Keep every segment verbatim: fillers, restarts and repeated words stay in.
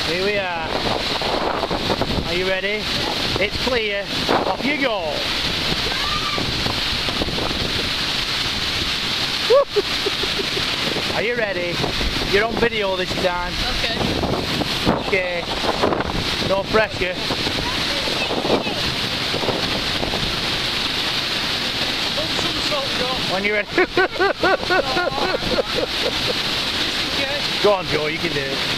Here we are. Are you ready? It's clear. Off you go. Are you ready? You're on video this time. Okay. Okay. No pressure. When you're ready. Go on, Joe, you can do it.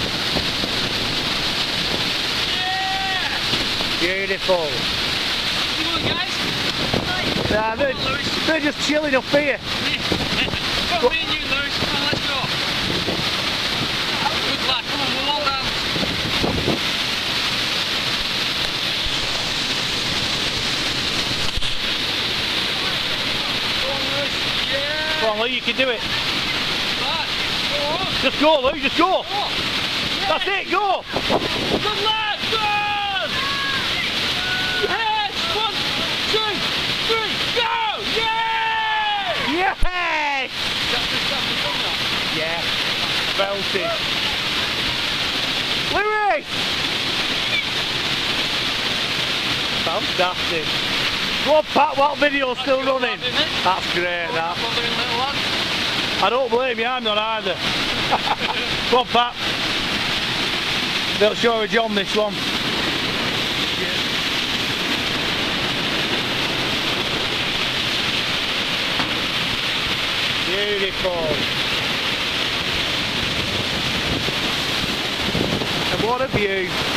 Yeah! Beautiful. Come on, guys. Nah, they're, they're just chilling up here. Come on, me and you, Lewis. Come on, let's go. Good lad. Come on, we'll all dance. Come on, Lewis. Yeah! Come on, Lou, you can do it. Lad, go on. Just go, Lou, just go. Go. Yeah. That's it, go. Good lad, good! Yes! One, two, three, go! Yeah! Yes! That's the stuff we've done now. Yeah. Belted. Louis! Fantastic. Go on, Pat, what video's still running? That's great, that. I don't blame you, I'm not either. Go on, Pat. They'll show a John this one. Beautiful. And what a view.